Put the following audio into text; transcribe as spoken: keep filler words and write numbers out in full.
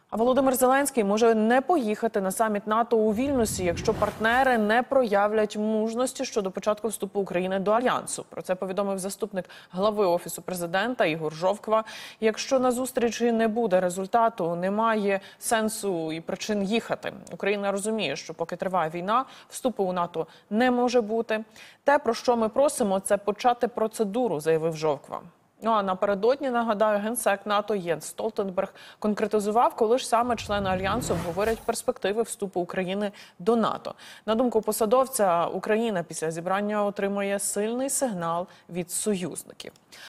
А Володимир Зеленський може не поїхати на саміт НАТО у Вільнюсі, якщо партнери не проявлять мужності щодо початку вступу України до Альянсу. Про це повідомив заступник глави Офісу президента Ігор Жовква. Якщо на зустрічі не буде результату, немає сенсу і причин їхати. Україна розуміє, що поки триває війна, вступу у НАТО не може бути. Те, про що ми просимо, це почати процедуру, заявив Жовква. Ну а напередодні, нагадаю, генсек НАТО Єнс Столтенберг конкретизував, коли ж саме члени Альянсу обговорять перспективи вступу України до НАТО. На думку посадовця, Україна після зібрання отримає сильний сигнал від союзників.